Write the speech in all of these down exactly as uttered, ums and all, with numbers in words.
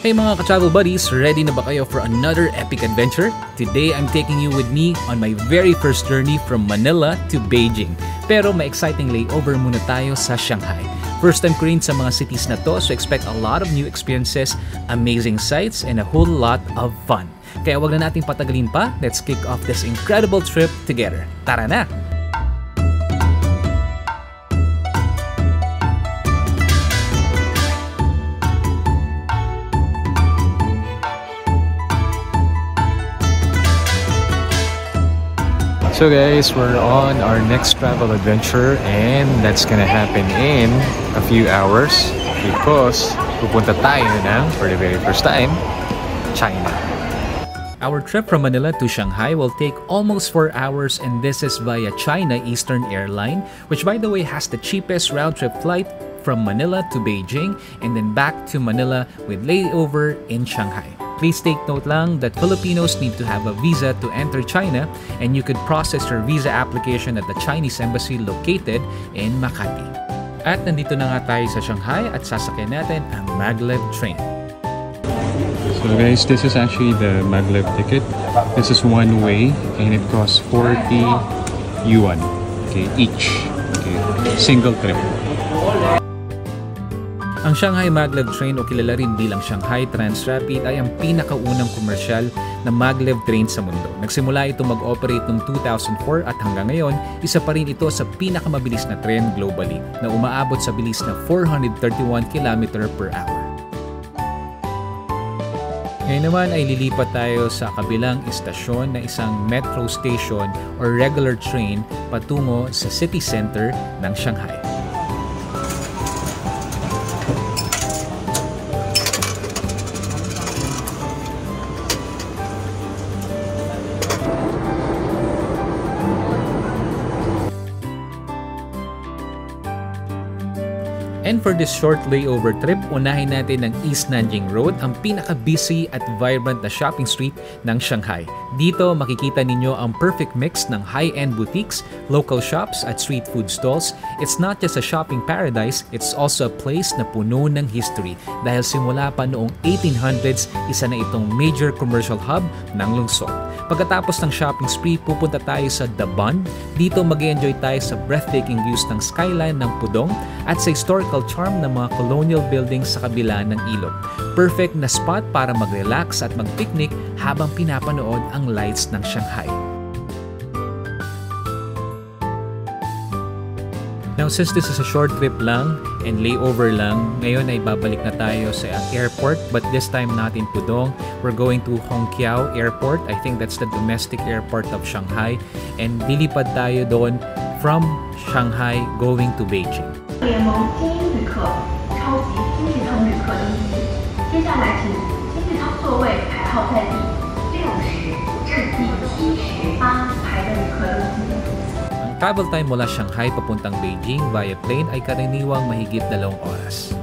Hey mga ka-travel buddies, ready na ba kayo for another epic adventure? Today, I'm taking you with me on my very first journey from Manila to Beijing. Pero may exciting layover muna tayo sa Shanghai. First time ko rin sa mga cities na to, so expect a lot of new experiences, amazing sights, and a whole lot of fun. Kaya wag na nating patagalin pa, let's kick off this incredible trip together. Tara na! So guys, we're on our next travel adventure and that's gonna happen in a few hours because pupunta tayo na for the very first time, China. Our trip from Manila to Shanghai will take almost four hours and this is via China Eastern Airline, which by the way has the cheapest round-trip flight from Manila to Beijing and then back to Manila with layover in Shanghai. Please take note lang that Filipinos need to have a visa to enter China and you could process your visa application at the Chinese Embassy located in Makati. At nandito na nga tayo sa Shanghai at sasakyan natin ang Maglev train. So guys, this is actually the Maglev ticket. This is one way and it costs forty yuan, okay, each, okay, single trip. Ang Shanghai Maglev train o kilala rin bilang Shanghai Transrapid ay ang pinakaunang komersyal na Maglev train sa mundo. Nagsimula ito mag-operate noong two thousand four at hanggang ngayon, isa pa rin ito sa pinakamabilis na tren globally na umaabot sa bilis na four hundred thirty-one kilometers per hour. Ngayon naman ay lilipat tayo sa kabilang istasyon na isang metro station or regular train patungo sa city center ng Shanghai. And for this short layover trip, unahin natin ang East Nanjing Road, ang pinaka-busy at vibrant na shopping street ng Shanghai. Dito makikita ninyo ang perfect mix ng high-end boutiques, local shops at street food stalls. It's not just a shopping paradise, it's also a place na puno ng history. Dahil simula pa noong eighteen hundreds, isa na itong major commercial hub ng lungsod. Pagkatapos ng shopping spree, pupunta tayo sa Daban. Dito mag-enjoy tayo sa breathtaking views ng skyline ng Pudong at sa historical charm ng mga colonial buildings sa kabila ng ilog. Perfect na spot para mag-relax at mag-picnic habang pinapanood ang lights ng Shanghai. Now, since this is a short trip lang and layover lang, ngayon ay babalik na tayo sa airport but this time not in Pudong. We're going to Hongqiao Airport. I think that's the domestic airport of Shanghai. And lilipad tayo doon from Shanghai going to Beijing. 联盟精英旅客、超级经济舱旅客登机。接下来请经济舱座位排号在第六十至第七十八排的旅客登机。 Travel time mula Shanghai papuntang Beijing via plane ay karaniwang mahigit dalawang oras.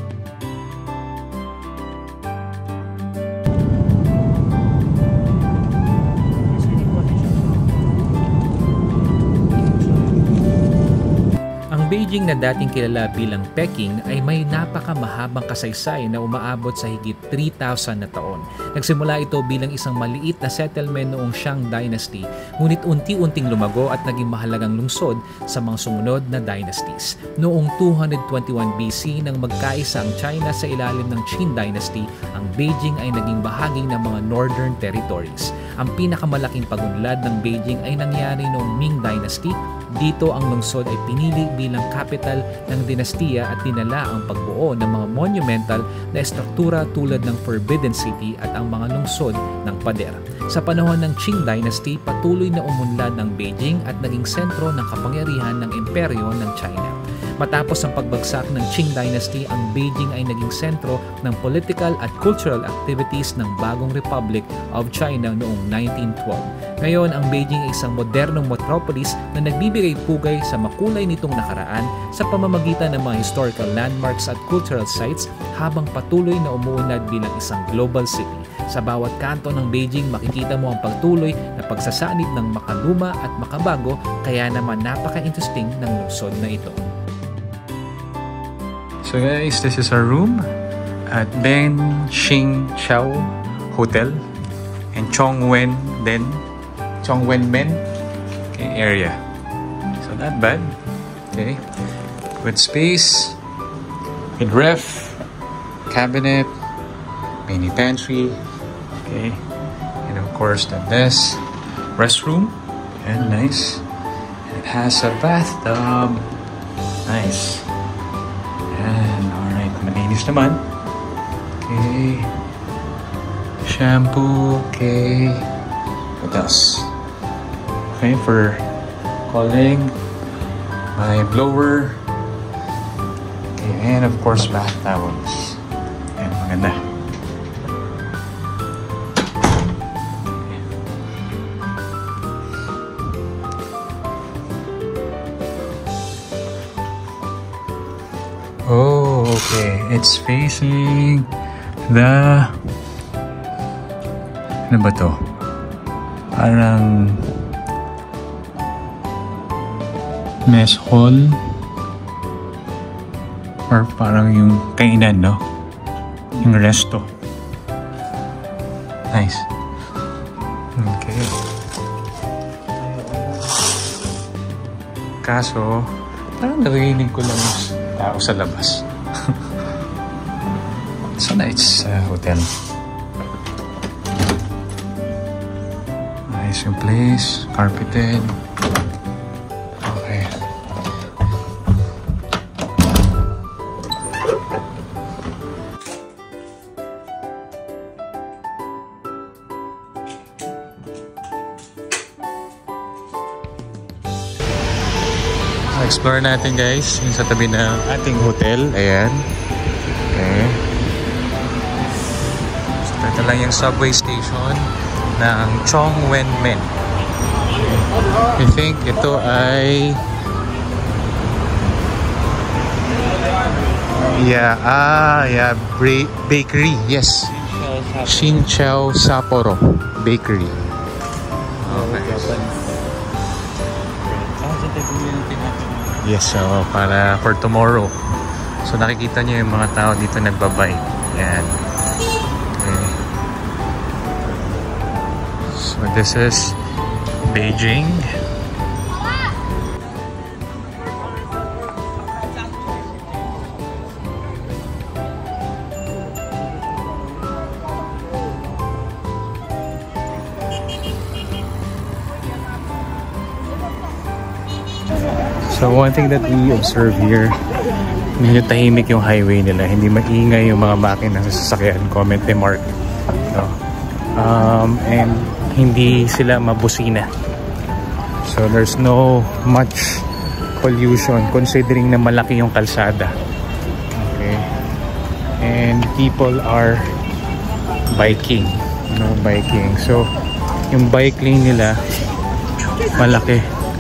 Beijing na dating kilala bilang Peking ay may napakamahabang kasaysay na umaabot sa higit three thousand na taon. Nagsimula ito bilang isang maliit na settlement noong Shang Dynasty, ngunit unti-unting lumago at naging mahalagang lungsod sa mga sumunod na dynasties. Noong two twenty-one B C nang magkaisa ang China sa ilalim ng Qin Dynasty, ang Beijing ay naging bahagi ng mga northern territories. Ang pinakamalaking pagunlad ng Beijing ay nangyari noong Ming Dynasty. Dito ang lungsod ay pinili bilang capital ng dinastiya at dinala ang pagbuo ng mga monumental na estruktura tulad ng Forbidden City at ang mga lungsod ng pader. Sa panahon ng Qing Dynasty, patuloy na umunlad ng Beijing at naging sentro ng kapangyarihan ng imperyo ng China. Matapos ang pagbagsak ng Qing Dynasty, ang Beijing ay naging sentro ng political at cultural activities ng bagong Republic of China noong nineteen twelve. Ngayon, ang Beijing ay isang modernong metropolis na nagbibigay pugay sa makulay nitong nakaraan sa pamamagitan ng mga historical landmarks at cultural sites habang patuloy na umuunlad bilang isang global city. Sa bawat kanto ng Beijing, makikita mo ang pagtuloy na pagsasanib ng makaluma at makabago, kaya naman napaka-interesting ng lungsod na ito. So guys, this is our room. at Ben Shing Chao Hotel and Chong Wen Den Chong Wen Men okay, area. So not bad. Okay, good space, good ref, cabinet, mini pantry. Okay, and of course the desk, restroom, and nice. It has a bathtub. Nice. And alright, malinis naman. Okay. Shampoo. Okay. What else? Okay, for calling. My blower. Okay, and of course bath towels. Ayan, maganda. Oh, okay. It's facing the... Ano ba to? Parang... mess hall? Or parang yung kainan, no? Yung resto. Nice. Okay. Kaso, parang narinig ko lang tao sa labas. So nice uh, hotel. Nice yung place, carpeted. Okay. Explore natin guys yung sa tabi ng ating hotel. Ayan. Okay. So ito lang yung subway station ng Chong Wen Men. Okay. I think ito ay yeah, ah, yeah, Bra- bakery. Yes. Shinchao Sapporo Bakery. Okay. Yes, so para for tomorrow. So nakikita niyo yung mga tao dito nagbabike. Yan. Okay. So this is Beijing. So one thing that we observe here, medyo tahimik yung highway nila. Hindi maingay yung mga makina sa sasakyan. Comment ni Mark. No? Um, and hindi sila mabusina. So there's no much pollution considering na malaki yung kalsada. Okay. And people are biking. No, biking. So yung bike lane nila malaki.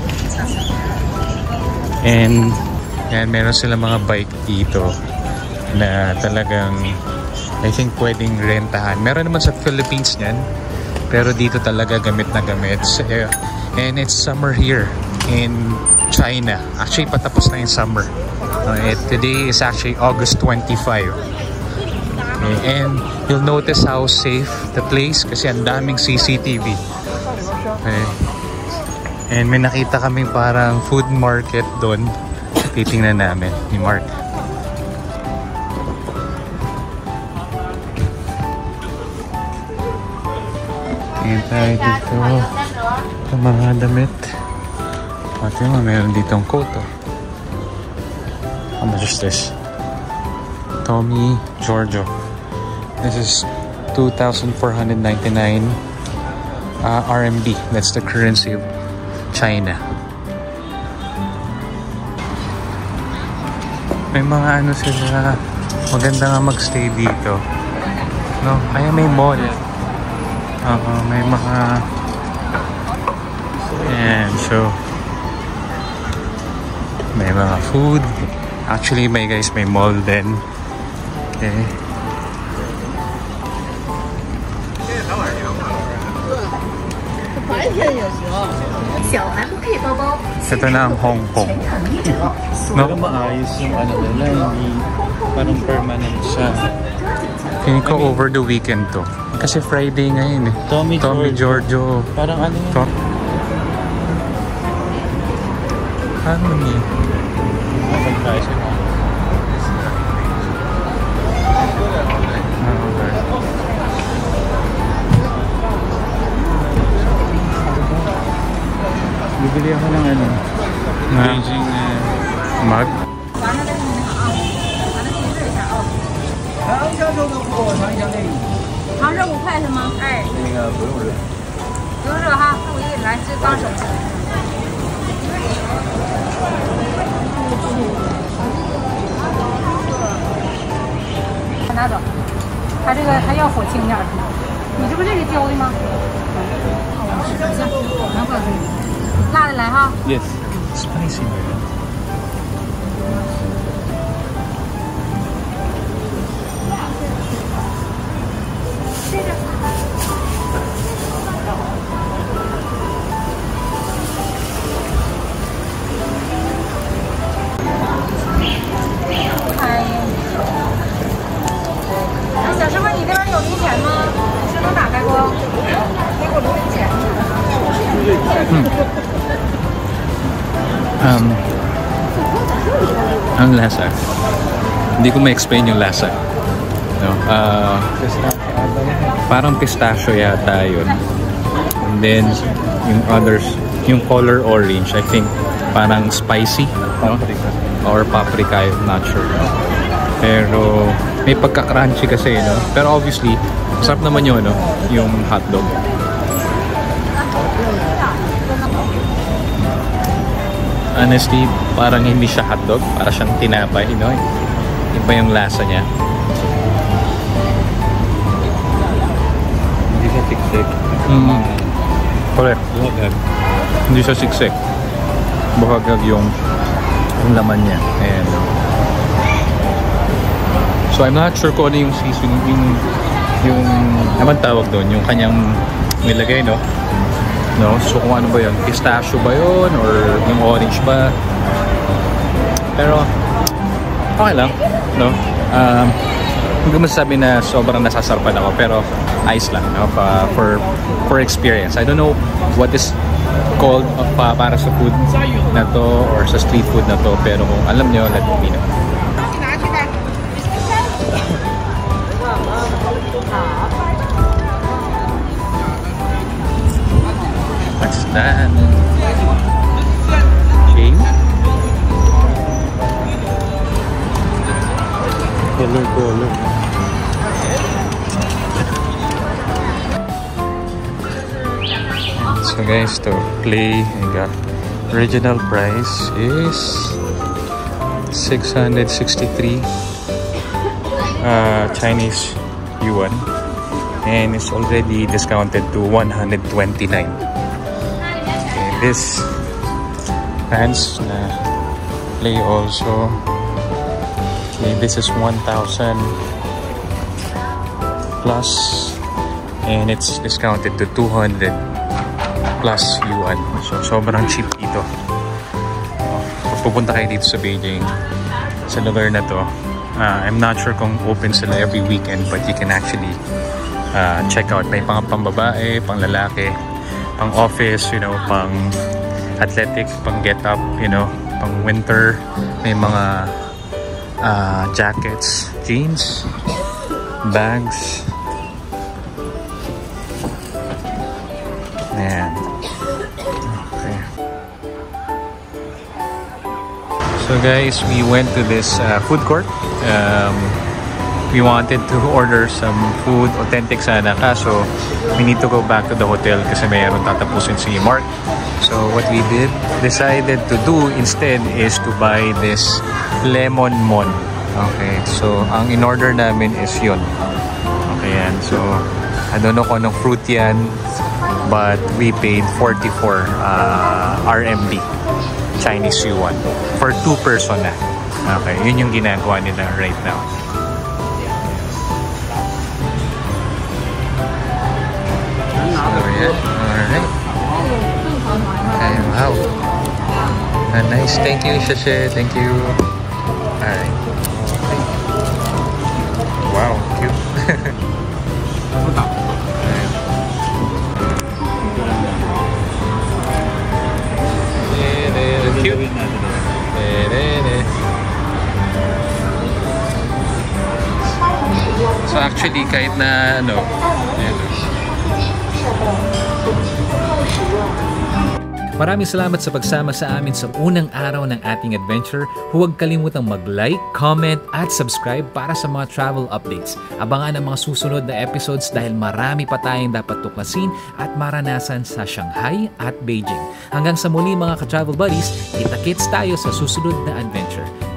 And yan, meron sila mga bike dito na talagang I think pwedeng rentahan. Meron naman sa Philippines niyan, pero dito talaga gamit na gamit. And it's summer here in China. Actually patapos na yung summer. Uh, today is actually August twenty-fifth. Okay, and you'll notice how safe the place kasi ang daming C C T V. Okay. And may nakita kaming parang food market doon. Titingnan namin ni Mark. Tingin tayo dito sa mga damit. Pati mo, meron ditong coat. Oh. How much is this? Tommy Giorgio. This is two thousand four hundred ninety-nine uh, R M B. That's the currency of China. May mga ano sila, maganda nga magstay dito. No, kaya may mall. Oo, may mga and so may mga food. Actually, may guys, may mall din. Okay. Ito na ang Hong Kong. No? Maayos yung ano nila, hindi Parang permanent siya. Feeling ko over the weekend to. Kasi Friday ngayon eh. Tommy, Tommy Giorgio. Parang ano yun? Tom ano niya? Kapag tayo siya. Bibili ako ng ano? Beijing uh, Mug? 尝热五块是吗？哎， 那个不用热。 不用热哈，那我给你来这当手。拿走，它这个还要火轻点儿。你这不这个浇的吗？行，拿过来。辣的来哈。 Yes. Spicy ba yun? Um, ang lasa. Hindi ko ma-explain yung lasa. No? Uh, parang pistachio yata yun. And then, yung others, yung color orange, I think parang spicy. No? Or paprika, I'm not sure. Pero, may pagka-crunchy kasi, no? Pero obviously, sarap naman yung, no? Yung hotdog. Honestly, parang hindi siya hotdog. Para siyang tinapay, no? Iba yung lasa niya. Hindi siya siksik. Mm. Correct. Hindi siya siksik. Buhagag yung, yung laman niya. And, so, I'm not sure kung ano yung seasoning, yung, yung, naman tawag doon, yung kanyang nilagay, no? No? So kung ano ba yun? Pistachio ba yun? Or yung orange ba? Pero okay lang, no? Um, hindi ko masasabi na sobrang nasasarapan ako, pero ayos lang, no? Pa, for, for experience. I don't know what is called uh, pa, para sa food na to or sa street food na to, pero kung alam nyo, let me know. What's that? Game? Color, color. So guys, to play, I got original price is six hundred sixty-three uh, Chinese yuan, and it's already discounted to one hundred twenty-nine. This hands na play also. Okay, this is one thousand plus, and it's discounted to two hundred plus yuan. So sobrang cheap dito. Pag pupunta kayo dito sa Beijing, sa lugar na to, uh, I'm not sure kung open sila every weekend, but you can actually uh, check out. May pang pambabae, pang lalaki, pang office, you know, pang athletic, pang get up, you know, pang winter. May mga uh, jackets, jeans, bags. Ayan. Okay. So guys, we went to this uh, food court. Um, we wanted to order some food, authentic sana, kaso we need to go back to the hotel kasi mayroon tatapusin si Mark. So what we did, decided to do instead is to buy this lemon mon. Okay, so ang in-order namin is yun. Okay, yan. So I don't know kung anong fruit yan, but we paid forty-four uh, R M B Chinese yuan for two person na. Okay, yun yung ginagawa nila right now. So yeah, alright. Okay, wow. Uh, nice, thank you, Shashe, thank you. Alright. Okay. Cute. So actually kahit na ano, ayan. Maraming salamat sa pagsama sa amin sa unang araw ng ating adventure. Huwag kalimutang mag-like, comment, at subscribe para sa mga travel updates. Abangan ang mga susunod na episodes dahil marami pa tayong dapat tuklasin at maranasan sa Shanghai at Beijing. Hanggang sa muli mga ka-travel buddies, kita-kits tayo sa susunod na adventure.